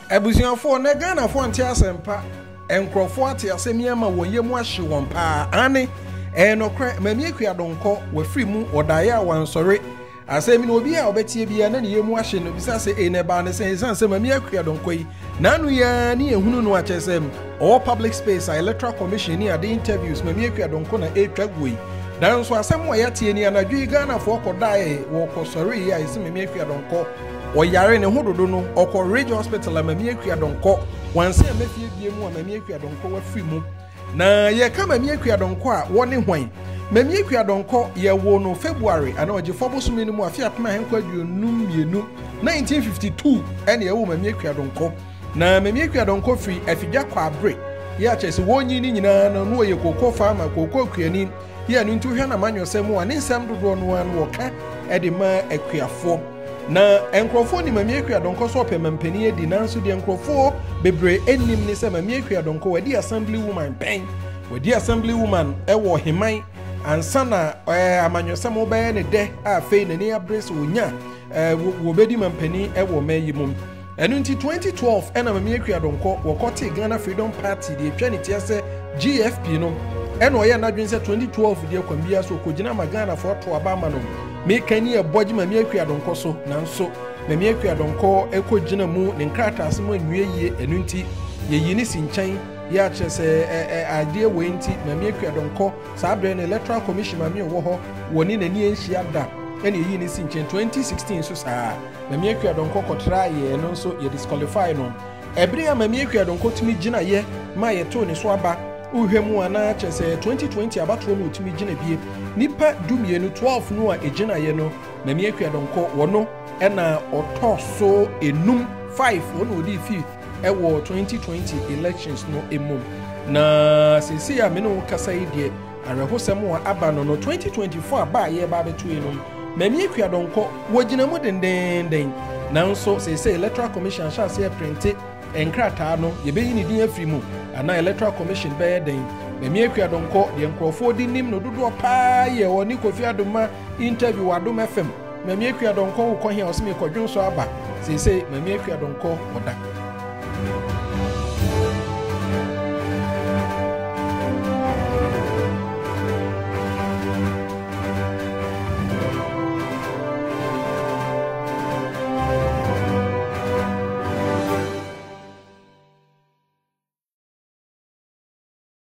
Ebusianfo na Ghana fo nte asempa enkrofo ate asemiama woyemu ahye won pa ane enokre Maame Akua Donkor wafiri mu odaye a wansore asemi no obi a obetie bia na ne yemu ahye no bisa se eneba ne se Maame Akua Donkor yi nanu ya ni ehunu no achesem all public space electoral commission ni ade interviews Maame Akua Donkor na etwagoi dan so asem wo yatie ni anadwi Ghana fo kodaye wo kosore ya ise Maame Akua Donkor oyare ne hododo no okọ Ridge Hospital a Maame Akua Donkor wanse amefie bie mu a Maame Akua Donkor wafiri mu na ye ka Maame Akua Donkor a woni hwan Maame Akua Donkor ye wo no February ana oje fobosumi ni mu afia pema henkwadwo num mienu 1952 ene ye wo Maame Akua Donkor na Maame Akua Donkor firi afidwa kwa abre ye achese wonyi ni nyina no ye kokko farmer kokko kuani ye anu ntu hwa na manyosem a ne nsam dodo no an wo ka ede ma akuafo na enkrofo ni Maame Akua Donkor so pemampani edi nanso de enkrofo bebre enim ni se Maame Akua Donkor wadi assembly woman pen wadi assembly woman ewo heman ansana amanyosem obaye ne de afei na ni abrese onya wo bedi mampani ewo mayimum enu nti 2012 ena Maame Akua Donkor wokote Ghana Freedom Party de twaniti ase GFP no ena oye na dwen se 2012 de kwambia so kogina magana for to abama no mekani e boji Maame Akua Donkor so nanso Maame Akua Donkor ekogina mu ne nkrata asemo anwieye enu nti yeyi ni sinchan ya chese ade we nti Maame Akua Donkor sabre na electoral commission Maame wo ho woni nani enhia da ene yeyi ni sinchan 2016 so saa Maame Akua Donkor kotra ye no so ye disqualify no ebre ya Maame Akua Donkor tumi gina ye ma ye to ne so aba uhwemu ana chese 2020 abato no tumi gina bie nipa dumienu 12 no a ejina ye no Maame Akua Donkor wono ena otoso enum 5 wono odi 5th ewo 2020 elections no emum na sisi ya me no kasa idie arehosem wa aba no 2024 aba ye ba betu enum Maame Akua Donkor wogina mu dendenden nanso sisi electoral commission sha se print enkrata no yebeyi ni din afiri mu ana electoral commission be den Maame Akua Donkor de enkrofo di nim no dodo pa ye woni Kofi Adoma interview Adoma FM Maame Akua Donkor ko hia osime kodwon so aba sese Maame Akua Donkor oda